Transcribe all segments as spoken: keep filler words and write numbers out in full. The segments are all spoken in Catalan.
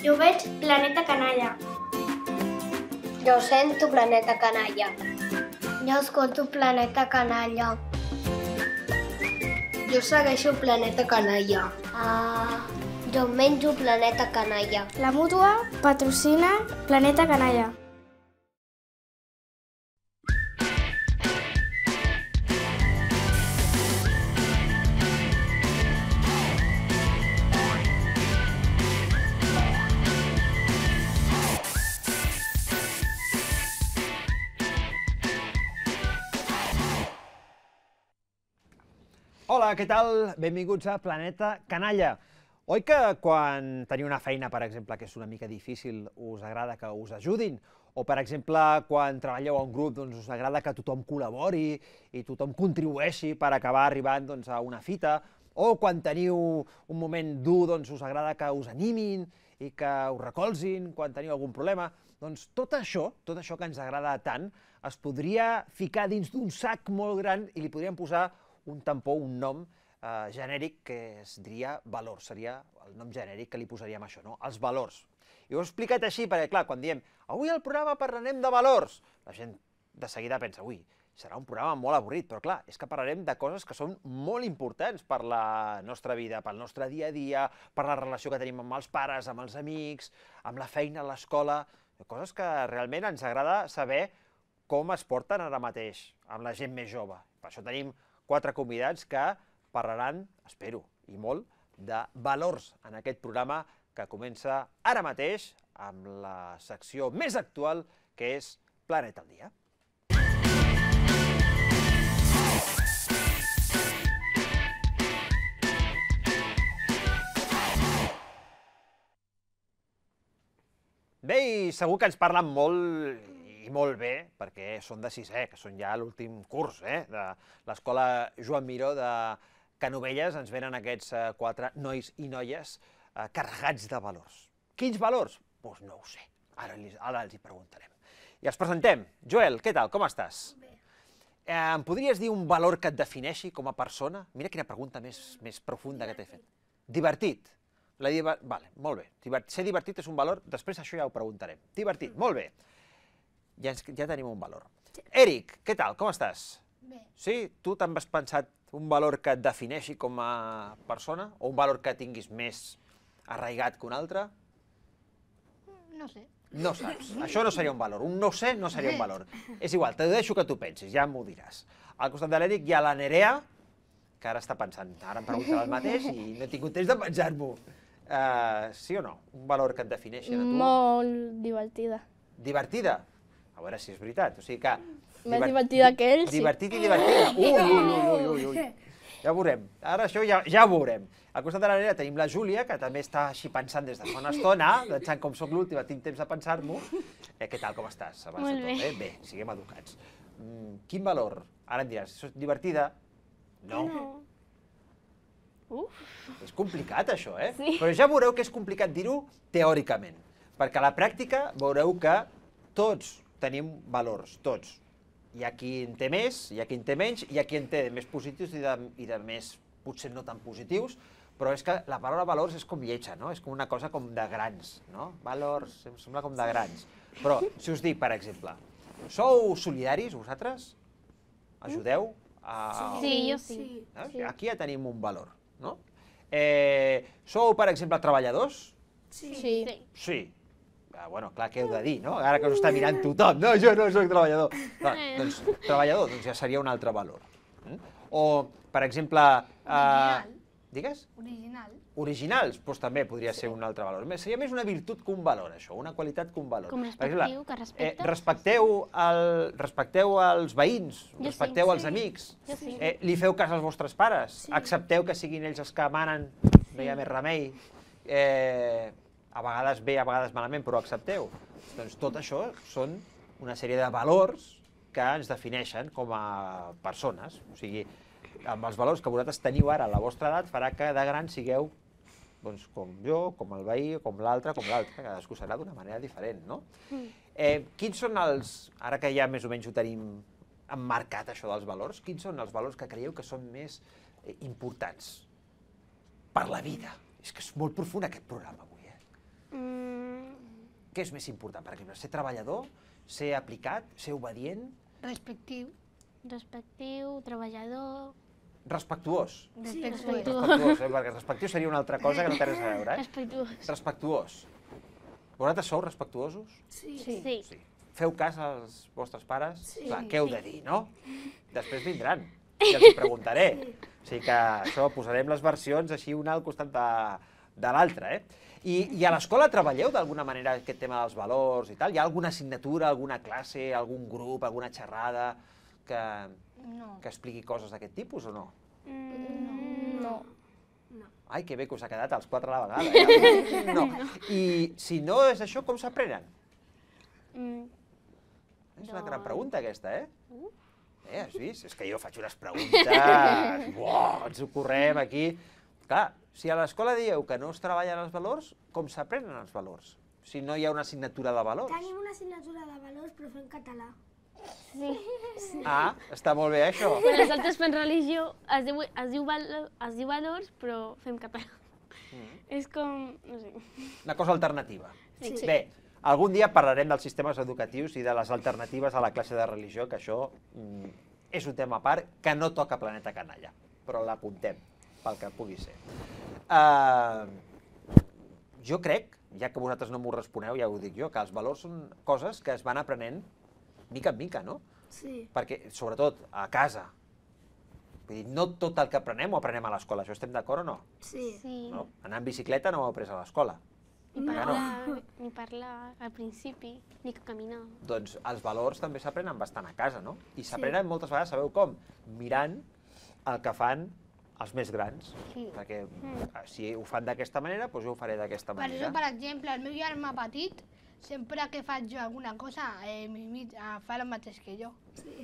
Jo veig Planeta Canalla. Jo sento Planeta Canalla. Jo escolto Planeta Canalla. Jo segueixo Planeta Canalla. Ah, Jo menjo Planeta Canalla. la mútua patrocina Planeta Canalla. Hola, què tal? Benvinguts a Planeta Canalla. Oi que quan teniu una feina, per exemple, que és una mica difícil, us agrada que us ajudin? O, per exemple, quan treballeu a un grup, doncs us agrada que tothom col·labori i tothom contribueixi per acabar arribant doncs, a una fita? O quan teniu un moment dur, doncs us agrada que us animin i que us recolzin quan teniu algun problema? Doncs tot això, tot això que ens agrada tant, es podria ficar dins d'un sac molt gran i li podríem posar un tampó, un nom eh, genèric que es diria valors, seria el nom genèric que li posaríem a això, no? Els valors. I ho he explicat així perquè, clar, quan diem avui al programa parlarem de valors, la gent de seguida pensa, ui, serà un programa molt avorrit, però clar, és que parlarem de coses que són molt importants per la nostra vida, pel nostre dia a dia, per la relació que tenim amb els pares, amb els amics, amb la feina, a l'escola, coses que realment ens agrada saber com es porten ara mateix amb la gent més jove. Per això tenim quatre convidats que parlaran, espero, i molt, de valors en aquest programa que comença ara mateix amb la secció més actual, que és Planeta al Dia. Bé, i segur que ens parlen molt i molt bé, perquè són de sisè, que són ja a l'últim curs eh, de l'escola Joan Miró de Canovelles. Ens venen aquests eh, quatre nois i noies eh, carregats de valors. Quins valors? Doncs no ho sé, ara, li, ara els hi preguntarem. I els presentem. Joel, què tal, com estàs? Bé. Eh, em podries dir un valor que et defineixi com a persona? Mira quina pregunta més, més profunda que t'he fet. Divertit. La diver... Vale, molt bé. Divert... Ser divertit és un valor, després això ja ho preguntarem. Divertit, molt bé. Ja, ens, ja tenim un valor. Eric, què tal, com estàs? Bé. Sí? Tu també has pensat un valor que et defineixi com a persona? O un valor que tinguis més arraigat que un altre? No sé. No saps. Això no seria un valor. Un no sé no seria un valor. És igual, te deixo que tu pensis, ja m'ho diràs. Al costat de l'Eric hi ha la Nerea, que ara està pensant, ara em preguntarà el mateix i no he tingut temps de pensar-m'ho. Uh, sí o no? Un valor que et defineixi a tu? Molt divertida. Divertida? A veure si és veritat. O sigui que... Més divertida que ell, sí. Divertit i divertida. Ui, ui, ui, ui, ui. Ja ho veurem. Ara això ja, ja ho veurem. Al costat de la Nerea tenim la Júlia, que també està així pensant des de fa una estona, pensant com soc l'última, tinc temps de pensar-m'ho. Eh, què tal, com estàs? Abans Molt de tot, bé. eh? Bé, siguem educats. Mm, quin valor? Ara em diràs, és divertida? No. Uf. És complicat, això, eh? Sí. Però ja veureu que és complicat dir-ho teòricament, perquè a la pràctica veureu que tots tenim valors, tots. Hi ha qui en té més, hi ha qui en té menys, hi ha qui en té de més positius i de, i de més, potser no tan positius, però és que la paraula valors és com lletja, no? És com una cosa com de grans, no? Valors, em sembla com de grans. Però, si us dic, per exemple, sou solidaris, vosaltres? Ajudeu? A... Sí, jo sí. Eh? Sí. Aquí ja tenim un valor, no? Eh, sou, per exemple, treballadors? Sí. Sí. Ah, bueno, clar, què heu de dir, no? Ara que us està mirant tothom, no, jo no soc treballador. Clar, doncs, treballador, doncs ja seria un altre valor. Mm? O, per exemple... Original. Eh, digues? Original. Originals, doncs també podria ser un altre valor. Seria més una virtut que un valor, això, una qualitat que un valor. Com Per exemple, respectiu, que respectes. Eh, respecteu, el, respecteu els veïns, Jo sí. respecteu els Sí. amics, Jo sí. eh, li feu cas als vostres pares, accepteu que siguin ells els que manen, no hi ha més remei, eh, a vegades bé, a vegades malament, però accepteu. Doncs tot això són una sèrie de valors que ens defineixen com a persones. O sigui, amb els valors que vosaltres teniu ara a la vostra edat farà que de gran sigueu doncs, com jo, com el veí, com l'altre, com l'altre. Cadascú serà d'una manera diferent, no? Eh, quins són els, ara que ja més o menys ho tenim emmarcat, això dels valors, quins són els valors que creieu que són més eh, importants per la vida? És que és molt profund aquest programa avui, eh? Mm, què és més important, per exemple? Ser treballador, ser aplicat, ser obedient? Respectiu. Respectiu, treballador... Respectuós. Respectuós. Respectuós, eh? Perquè respectiu seria una altra cosa que no té res a veure, eh? Respectuós. Respectuós. Vosaltres sou respectuosos? Sí. Sí. Sí. Feu cas als vostres pares? Sí. Clar, què heu de dir, no? Després vindran i els hi preguntaré. O sigui que això, posarem les versions així una al costat de, de l'altra, eh? I, I a l'escola treballeu d'alguna manera aquest tema dels valors i tal? Hi ha alguna assignatura, alguna classe, algun grup, alguna xerrada que, No. que expliqui coses d'aquest tipus o no? Mm, no. Ai, que bé que us ha quedat els quatre a la vegada. Eh? No. I si no és això, com s'aprenen? Mm, És una gran pregunta, aquesta, eh? Uh. Eh, has vist? És que jo faig unes preguntes... Uau, ens ho correm aquí. Clar, si a l'escola dieu que no es treballen els valors, com s'aprenen els valors? Si no hi ha una assignatura de valors. Tenim una assignatura de valors, però fem català. sí. Ah, està molt bé, això. Quan nosaltres fem religió, es diu, es diu, val, es diu valors, però fem català. Mm. És com, no sé. Una cosa alternativa. Sí. Bé, algun dia parlarem dels sistemes educatius i de les alternatives a la classe de religió, que això mm, és un tema a part que no toca Planeta Canalla, però l'apuntem pel que pugui ser. Uh, jo crec, ja que vosaltres no m'ho responeu, ja ho dic jo, que els valors són coses que es van aprenent mica en mica, no? Sí. Perquè, sobretot, a casa, vull dir, no tot el que aprenem ho aprenem a l'escola, això estem d'acord o no? Sí. Sí. no? Anar en bicicleta no ho heu après a l'escola. Ni No. parlar, ni parlar al principi, ni caminar. Doncs els valors també s'aprenen bastant a casa, no? I s'aprenen moltes vegades, sabeu com? Mirant el que fan els més grans. Sí. Perquè si ho fan d'aquesta manera, doncs jo ho faré d'aquesta Per manera. això, per exemple, el meu germà petit, sempre que faig jo alguna cosa, eh, m'imita, fa el mateix que jo.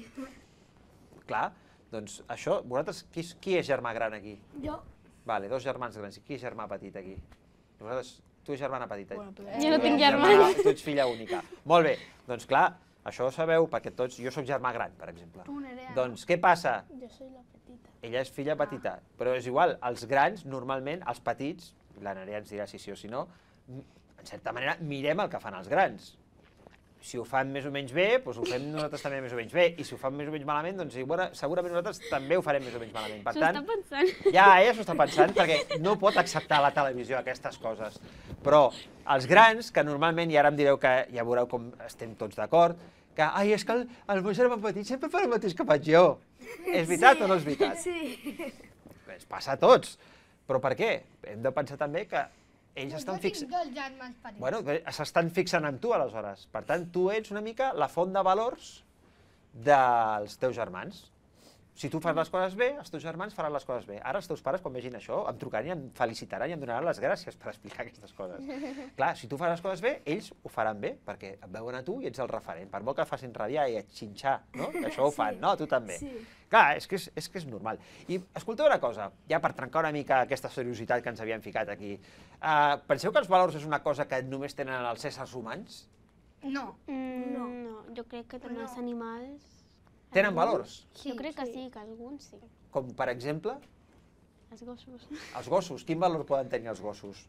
Clar, doncs això, vosaltres, qui, és- qui és germà gran aquí? Jo. Vale, dos germans grans. I qui és germà petit aquí? Vosaltres, tu és germana petita. Bueno, però- Jo no tinc Germana, germans. tu ets filla única. Molt bé, doncs clar, això ho sabeu, perquè tots, jo sóc germà gran, per exemple. Tu, Nerea. Doncs què passa? Jo soy la petita. Ella és filla petita, però és igual, els grans, normalment, els petits, la Nerea ens dirà si sí o si no, en certa manera, mirem el que fan els grans. Si ho fan més o menys bé, doncs ho fem nosaltres també més o menys bé, i si ho fan més o menys malament, doncs igual, segurament nosaltres també ho farem més o menys malament. Per S'ho tant, està pensant. ja, ella s'ho està pensant, perquè no pot acceptar a la televisió aquestes coses. Però els grans, que normalment, i ara em direu que ja veureu com estem tots d'acord, que, ai, és que el, el meu germà petit sempre fa el mateix que faig jo. És veritat o no és veritat? Sí. Ens passa a tots. Però per què? Hem de pensar també que ells estan Jo tinc fixant... dos germans petits. Bueno, bé, s'estan fixant en tu, aleshores. Per tant, tu ets una mica la font de valors dels teus germans. Si tu fas les coses bé, els teus germans faran les coses bé. Ara els teus pares, quan vegin això, em trucaran i em felicitaran i em donaran les gràcies per explicar aquestes coses. Clar, si tu fas les coses bé, ells ho faran bé, perquè et veuen a tu i ets el referent. Per molt que facin rabiar i xinxar, no? Que això ho fan, no? Tu també. Sí. Clar, és que és, és que és normal. I escolteu una cosa, ja per trencar una mica aquesta seriositat que ens havíem ficat aquí. Uh, penseu que els valors és una cosa que només tenen els éssers humans? No. Mm, No. no. jo crec que també els animals... Tenen valors? Jo crec que sí, que alguns sí. Com, per exemple, Els gossos. els gossos. Quin valor poden tenir els gossos?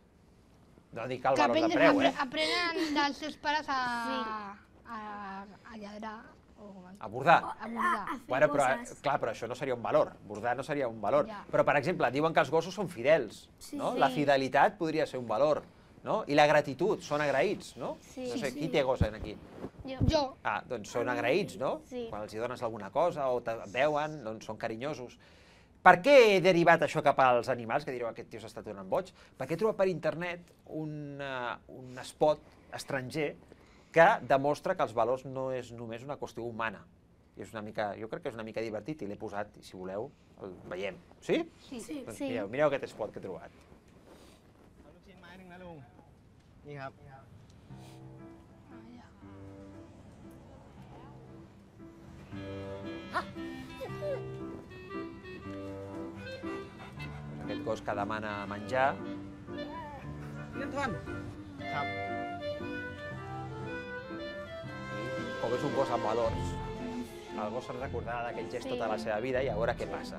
No dic el Que valor de aprenen, preu, eh? apre- aprenen dels seus pares a, a, a lladrar o com es- A bordar. a bordar. A fer Bueno, però, coses. clar, però això no seria un valor. Bordar no seria un valor. Ja. Però, per exemple, diuen que els gossos són fidels, Sí. no? La fidelitat podria ser un valor, no? I la gratitud, són agraïts, no? Sí. No sé, Sí. qui té gos aquí? Jo. Jo. Ah, doncs són agraïts, no? Sí. Quan els hi dones alguna cosa o te veuen, doncs són carinyosos. Per què he derivat això cap als animals? Que direu, aquest tio s'està tornant boig. Perquè he trobat per internet un, uh, un spot estranger que demostra que els valors no és només una qüestió humana. I és una mica, jo crec que és una mica divertit i l'he posat, i si voleu, el veiem. Sí? Sí. Sí. Doncs Sí. mireu, mireu aquest spot que he trobat. ลูกชิ้นไม้หนึ่งนะลุง นี่ครับ Aquest gos que demana menjar. เล่นท่อน ครับ Com és un gos amb valors, el gos se'n recordarà d'aquell gest tota la seva vida i a veure què passa.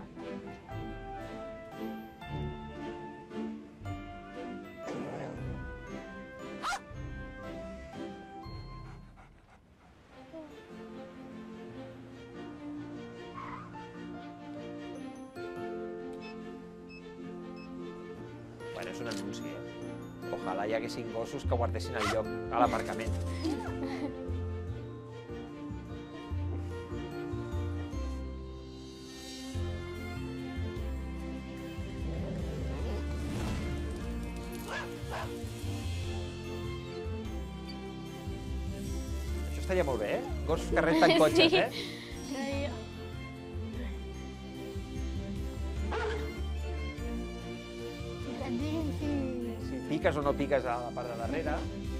un anunci, eh? Ojalà hi haguessin gossos que guardessin el lloc a l'aparcament. Això estaria molt bé, eh? Gossos que renten cotxes, eh? Si piques o no piques a la part de darrere.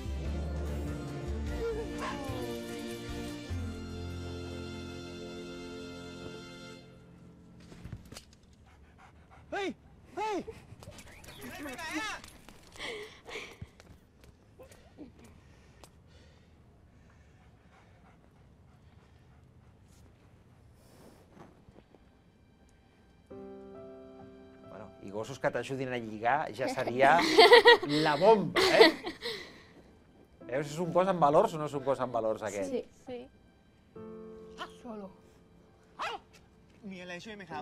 Ei! Ei! Vinga, ja! Bueno, i gossos que t'ajudin a lligar ja seria la bomba, eh? Veus, és un gos amb valors o no és un gos amb valors, aquest? Sí. Sí. Solo. มีอะไรช่วยไหมครับ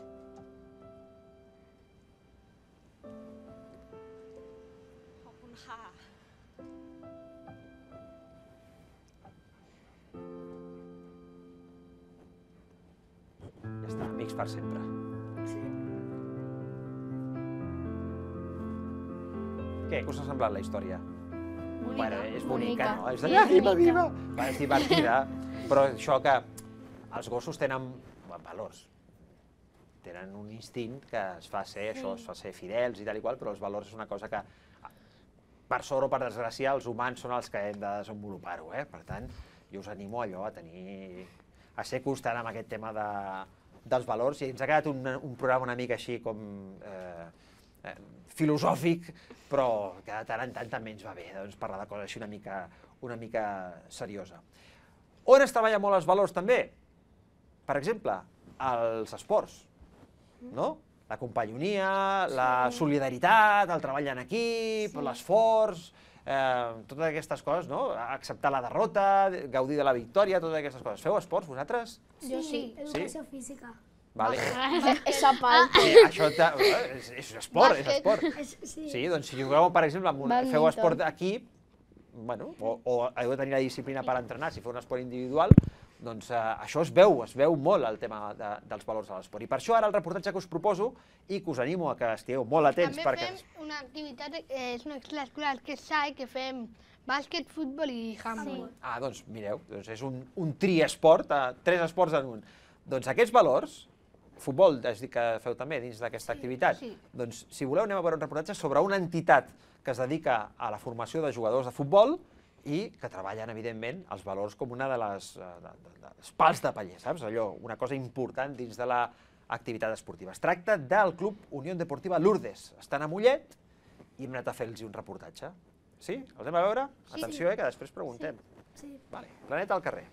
ขอบคุณค่ะ Ja està, amics per sempre. Què? Què us ha semblat la història? Bonica. Bueno, és bonica, Bonica. no? És Sí, de viva, bonica. viva! Va, és divertida, però això que els gossos tenen valors. Tenen un instint que es fa ser això, es fa ser fidels i tal i qual, però els valors és una cosa que, per sort o per desgràcia, els humans són els que hem de desenvolupar-ho, eh? Per tant, jo us animo allò a tenir... a ser constant amb aquest tema de, dels valors, i ens ha quedat un, un programa una mica així com eh, eh, filosòfic, però que de tant en tant també ens va bé, doncs, parlar de coses així una mica, una mica seriosa. On es treballa molt els valors també? Per exemple, els esports, no? La companyonia, la solidaritat, el treball en equip, l'esforç, eh, totes aquestes coses, no? Acceptar la derrota, gaudir de la victòria, totes aquestes coses. Feu esports, vosaltres? Jo sí. Educació Sí? física. Vale. Esa parte. Eh, això ta- és, és esport, és Bàsquet. esport. És, sí. Sí, doncs si jugueu, per exemple, amb un, Badminton. feu esport d'equip, bueno, o, o heu de tenir la disciplina per entrenar, si feu un esport individual, doncs eh, això es veu, es veu molt el tema de, dels valors de l'esport. I per això ara el reportatge que us proposo, i que us animo a que estigueu molt atents, També perquè... fem una activitat, eh, és una extraescolar que és S A I, que fem bàsquet, futbol i handball. Ah, doncs mireu, doncs és un, un triesport, eh, tres esports en un. Doncs aquests valors, futbol, has dit que feu també dins d'aquesta activitat, sí. doncs si voleu anem a veure un reportatge sobre una entitat que es dedica a la formació de jugadors de futbol i que treballen, evidentment, els valors com una de les, eh, de, de, de, dels pals de paller, saps? Allò, una cosa important dins de l'activitat esportiva. Es tracta del Club Unió Deportiva Lourdes. Estan a Mollet i hem anat a fer-los un reportatge. Sí? Els anem a veure? Sí. Atenció, eh, que després preguntem. Sí. Vale. Planeta al carrer.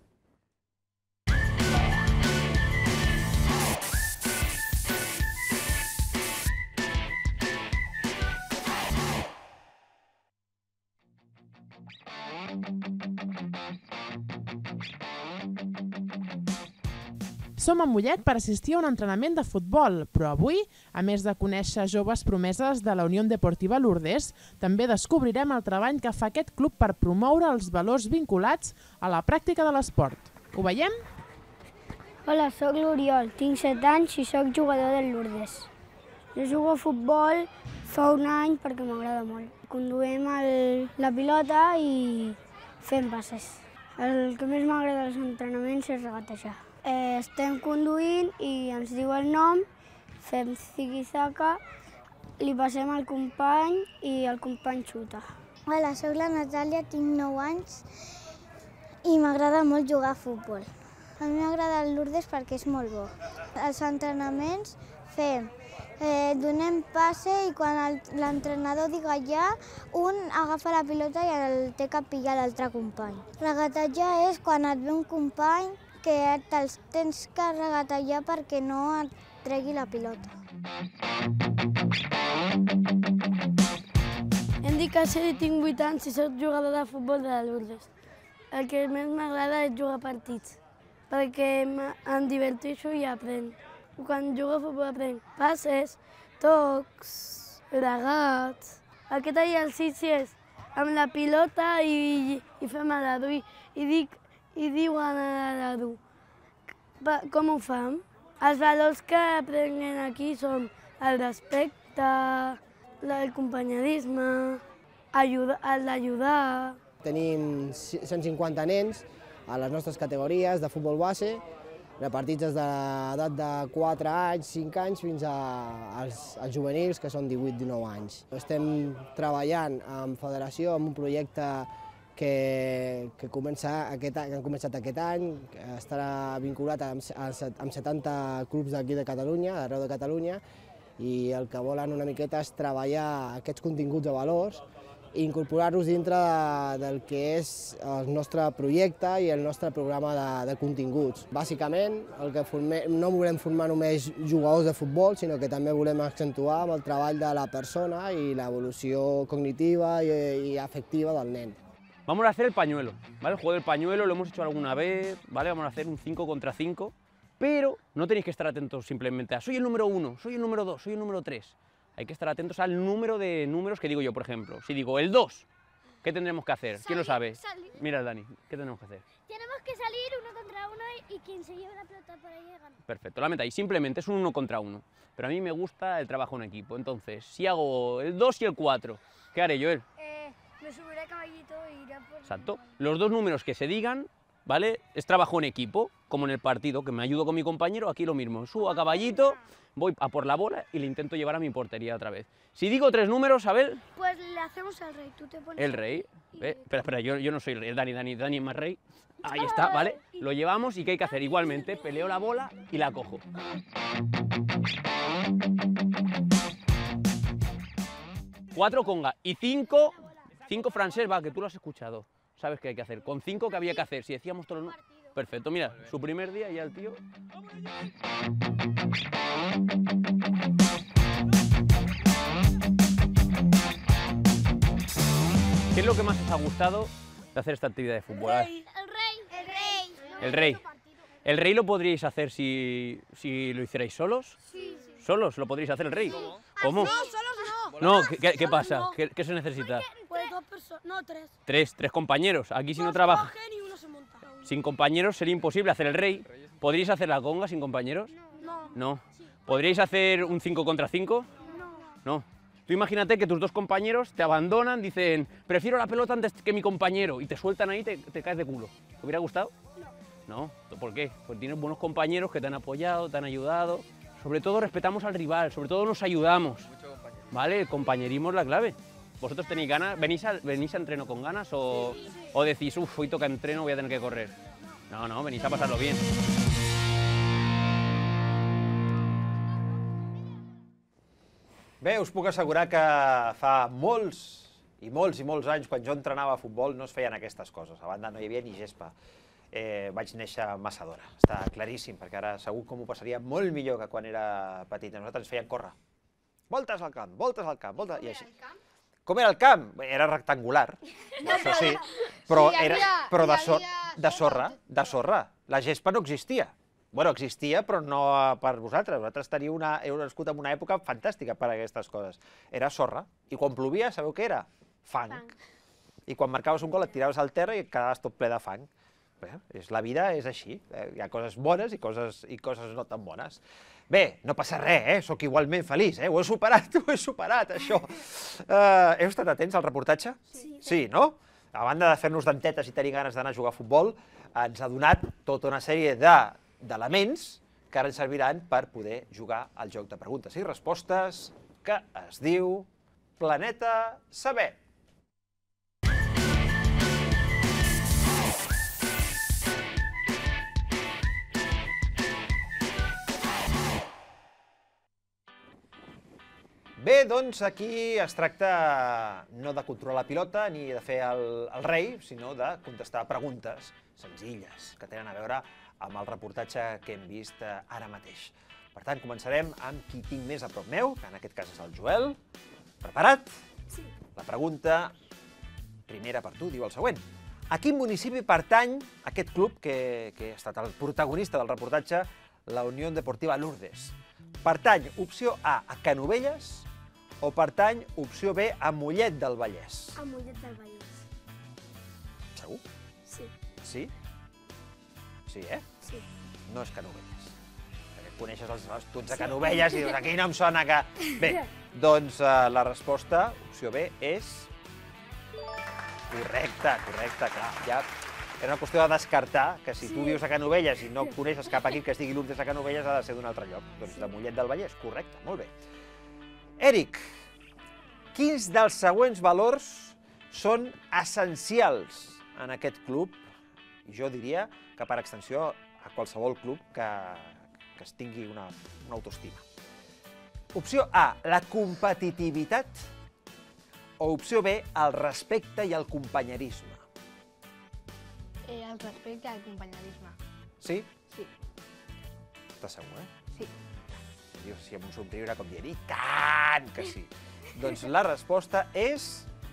Som a Mollet per assistir a un entrenament de futbol, però avui, a més de conèixer joves promeses de la Unió Deportiva Lourdes, també descobrirem el treball que fa aquest club per promoure els valors vinculats a la pràctica de l'esport. Ho veiem? Hola, sóc l'Oriol, tinc set anys i sóc jugador del Lourdes. Jo jugo a futbol fa un any perquè m'agrada molt. Conduïm el, la pilota i fem passes. El que més m'agrada dels entrenaments és regatejar. Eh, estem conduint i ens diu el nom, fem zigue-zaga, li passem al company i el company xuta. Hola, sóc la Natàlia, tinc nou anys i m'agrada molt jugar a futbol. A mi m'agrada el Lourdes perquè és molt bo. Als entrenaments fem, eh, donem passe i quan l'entrenador diga ja, un agafa la pilota i el té que pillar l'altre company. Regatejar és quan et ve un company que te'ls tens que regatejar perquè no et tregui la pilota. Em dic Àcer i tinc vuit anys i soc jugador de futbol de Lourdes. El que més m'agrada és jugar partits, perquè em diverteixo i aprenc. Quan jugo a futbol aprenc passes, tocs, regats. Aquest exercici és amb la pilota i, i fem a l'adu. I, i, dic, i diuen a l'adu. Com ho fem? Els valors que aprenguem aquí són el respecte, el companyerisme, l'ajudar. Tenim cent cinquanta nens a les nostres categories de futbol base, repartits des de l'edat de quatre anys, cinc anys, fins als, als juvenils, que són divuit dinou anys. Estem treballant en federació amb un projecte que, que, comença aquest, que han començat aquest any, que estarà vinculat amb, amb setanta clubs d'aquí de Catalunya, d'arreu de Catalunya, i el que volen una miqueta és treballar aquests continguts de valors i incorporar-los dintre de, del que és el nostre projecte i el nostre programa de, de continguts. Bàsicament, el que formem, no volem formar només jugadors de futbol, sinó que també volem accentuar amb el treball de la persona i l'evolució cognitiva i, i afectiva del nen. Vamos a hacer el pañuelo, ¿vale? El juego del pañuelo lo hemos hecho alguna vez, ¿vale? Vamos a hacer un cinco contra cinco, pero no tenéis que estar atentos simplemente a soy el número uno, soy el número dos, soy el número tres. Hay que estar atentos al número de números que digo yo, por ejemplo. Si digo el dos, ¿qué tendremos que hacer? ¿Quién lo sabe? Salir. Mira, Dani, ¿qué tenemos que hacer? Tenemos que salir uno contra uno y quien se lleve la pelota por ahí gana. Perfecto, la metáis, simplemente es un uno contra uno. Pero a mí me gusta el trabajo en equipo. Entonces, si hago el dos y el cuatro, ¿qué haré, Joel? Eh, me subiré a caballito e iré por... Exacto. Los dos números que se digan, ¿vale? Es trabajo en equipo, como en el partido, que me ayudo con mi compañero, aquí lo mismo. Subo a caballito, voy a por la bola y le intento llevar a mi portería otra vez. Si digo tres números, Abel... Pues le hacemos al rey, tú te pones... El rey. ¿Ve? Espera, espera, yo, yo no soy el rey, el Dani, Dani, Dani es más rey. Ahí está, ¿vale? Lo llevamos y ¿qué hay que hacer? Igualmente, peleo la bola y la cojo. Cuatro conga y cinco, cinco francés, va, que tú lo has escuchado. ¿Sabes qué hay que hacer? Con cinco, ¿qué había que hacer? Si decíamos todos los... Perfecto, mira, su primer día ya el tío... ¿Qué es lo que más os ha gustado de hacer esta actividad de fútbol? El rey, el rey. El rey. ¿El rey lo podríais hacer si, si lo hicierais solos? Sí, sí. ¿Solos lo podríais hacer el rey? ¿Cómo? ¿Cómo? No, solos no. No, ¿qué, qué, qué Solos pasa? no. ¿Qué, ¿Qué se necesita? Pues dos personas, no, tres. Tres, tres compañeros. Aquí si no Dos trabaja... cogen y uno se monta. Sin compañeros sería imposible hacer el rey. ¿Podríais hacer la conga sin compañeros? No. No. ¿Podríais hacer un cinco contra cinco? No. No. Tú imagínate que tus dos compañeros te abandonan, dicen, prefiero la pelota antes que mi compañero, y te sueltan ahí y te, te caes de culo. ¿Te hubiera gustado? No. No. ¿Por qué? Pues tienes buenos compañeros que te han apoyado, te han ayudado. Sobre todo respetamos al rival, sobre todo nos ayudamos. ¿Vale? El compañerismo es la clave. ¿Vosotros tenéis ganas? ¿Venís a, venís a entreno con ganas o, o decís, uff, hoy toca entreno, voy a tener que correr? No, no, venís a pasarlo bien. Bé, us puc assegurar que fa molts i molts i molts anys, quan jo entrenava a futbol, no es feien aquestes coses. A banda no hi havia ni gespa. Eh, vaig néixer massa d'hora. Està claríssim, perquè ara segur que m'ho passaria molt millor que quan era petit. A nosaltres ens feien córrer. Voltes al camp, voltes al camp, voltes... I així. Com era el camp? Era rectangular, això sí, però, Sí, hi era, havia- però de, hi so, havia de sorra, de sorra. La gespa no existia. Bueno, existia, però no per vosaltres. Vosaltres teníeu una, heu nascut en una època fantàstica per a aquestes coses. Era sorra. I quan plovia, sabeu què era? Fang. I quan marcaves un gol et tiraves al terra i et quedaves tot ple de fang. Bé, és, la vida és així. Eh, hi ha coses bones i coses, i coses no tan bones. Bé, no passa res, eh? Soc igualment feliç, eh? Ho he superat, ho he superat, això. Uh, heu estat atents al reportatge? Sí. Sí, no? A banda de fer-nos dentetes i tenir ganes d'anar a jugar a futbol, ens ha donat tota una sèrie de d'elements que ara ens serviran per poder jugar al joc de preguntes i respostes que es diu Planeta Saber. Bé, doncs aquí es tracta no de controlar la pilota ni de fer el, el rei, sinó de contestar preguntes senzilles que tenen a veure amb el reportatge que hem vist ara mateix. Per tant, començarem amb qui tinc més a prop meu, que en aquest cas és el Joel. Preparat? Sí. La pregunta primera per tu diu el següent. A quin municipi pertany aquest club que, que ha estat el protagonista del reportatge, la Unió Deportiva Lourdes? Pertany, opció A, a Canovelles, o pertany, opció B, a Mollet del Vallès? A Mollet del Vallès. Segur? Sí. Sí? Sí, eh? Sí. No és Canovelles. Perquè coneixes els estuts de Canovelles i dius, aquí no em sona que... Bé, doncs la resposta, opció B, és... Correcte, correcte, clar. Ja era una qüestió de descartar que si tu vius a Canovelles i no coneixes cap equip que es digui Lourdes a Canovelles ha de ser d'un altre lloc. Doncs de Mollet del Vallès, correcte, molt bé. Eric, quins dels següents valors són essencials en aquest club? I jo diria que per extensió a qualsevol club que, que es tingui una, una autoestima. Opció A, la competitivitat, o opció B, el respecte i el companyerisme. Eh, el respecte al companyerisme. Sí? Sí. Estàs segur, eh? Sí. Dius, si amb un somriure com dient, i tant que sí. Doncs la resposta és...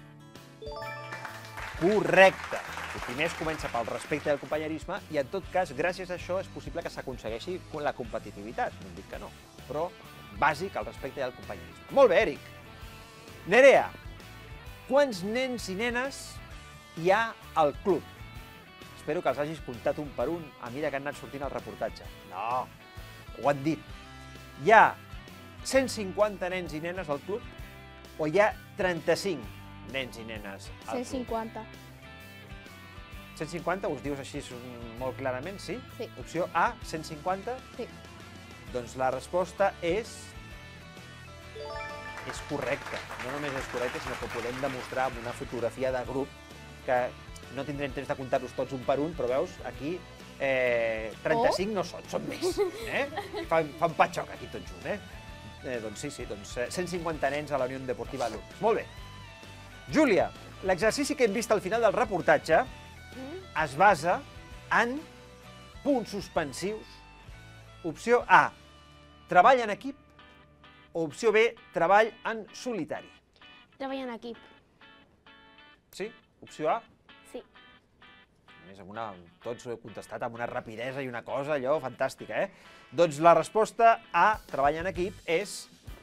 correcta. El primer es comença pel respecte i el companyerisme i, en tot cas, gràcies a això és possible que s'aconsegueixi la competitivitat. No dic que no, però bàsic el respecte i el companyerisme. Molt bé, Eric. Nerea, quants nens i nenes hi ha al club? Espero que els hagis comptat un per un a mesura que han anat sortint al reportatge. No, ho han dit. Hi ha cent cinquanta nens i nenes al club o hi ha trenta-cinc nens i nenes al club? cent cinquanta. cent cinquanta, us dius així molt clarament, sí? Sí. Opció A, cent cinquanta? Sí. Doncs la resposta és... és correcta. No només és correcta, sinó que ho podem demostrar amb una fotografia de grup que no tindrem temps de comptar-los tots un per un, però veus, aquí eh, trenta-cinc no són, són més. Eh? Fan, fan patxoc aquí tots junts, eh? eh? Doncs sí, sí, doncs cent cinquanta nens a la Unió Deportiva Lourdes. Molt bé. Júlia, l'exercici que hem vist al final del reportatge es basa en punts suspensius. Opció A, treball en equip, o opció B, treball en solitari. Treball en equip. Sí? Opció A? Sí. A més, amb una, tots ho he contestat amb una rapidesa i una cosa allò fantàstica, eh? Doncs la resposta A, treball en equip, és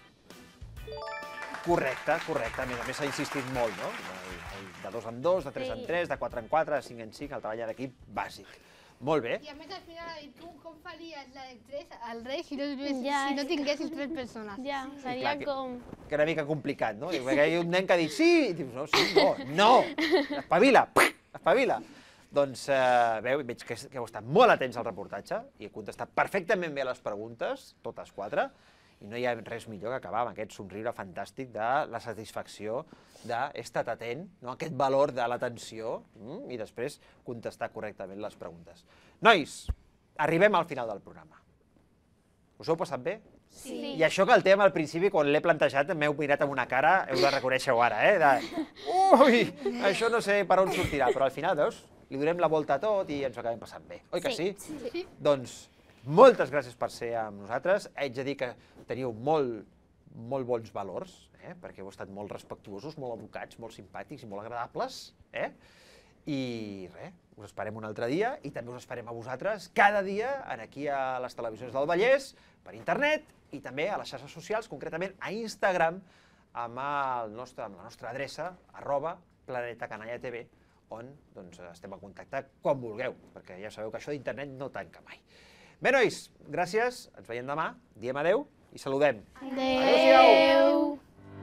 correcta, correcta. A més a més s'ha insistit molt, no? De dos en dos, de tres en tres, de quatre en quatre, de cinc en cinc, el treball en equip bàsic. Molt bé. I a més al final ha dit tu com faries la de tres al rei si no, Ja, si no tinguessis tres persones. Ja, seria com... Que era una mica complicat, no? Perquè hi ha un nen que ha dit sí, i dius, no, sí, no, no, espavila, espavila. Doncs, eh, veu, veig que, que heu estat molt atents al reportatge i he contestat perfectament bé les preguntes, totes quatre, i no hi ha res millor que acabar amb aquest somriure fantàstic de la satisfacció d'he estat atent, no? Aquest valor de l'atenció, mm, i després contestar correctament les preguntes. Nois, arribem al final del programa. Us heu passat bé? Sí. I això que el tema al principi, quan l'he plantejat, m'heu mirat amb una cara, heu de reconèixer-ho ara, eh? De, ui, això no sé per on sortirà, però al final, veus, li donem la volta a tot i ens ho acabem passant bé. Oi que sí? Sí. Doncs moltes gràcies per ser amb nosaltres. Haig de dir que teniu molt, molt bons valors, eh? Perquè heu estat molt respectuosos, molt educats, molt simpàtics i molt agradables. Eh? I res, us esperem un altre dia i també us esperem a vosaltres cada dia aquí a les televisions del Vallès, per internet i també a les xarxes socials, concretament a Instagram, amb, el nostre, amb la nostra adreça, arroba Planeta Canalla T V, on doncs, estem en contacte quan vulgueu, perquè ja sabeu que això d'internet no tanca mai. Bé, nois, gràcies, ens veiem demà, diem adeu i saludem. Adéu.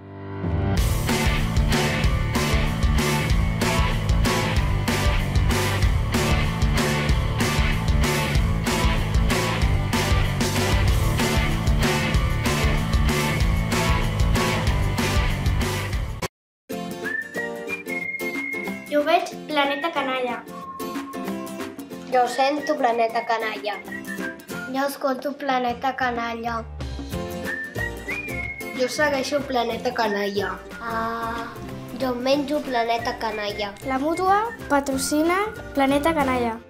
Jo veig Planeta Canalla. Jo sento Planeta Canalla. Jo escolto Planeta Canalla. Jo segueixo Planeta Canalla. Ah, jo menjo Planeta Canalla. La Mútua patrocina Planeta Canalla.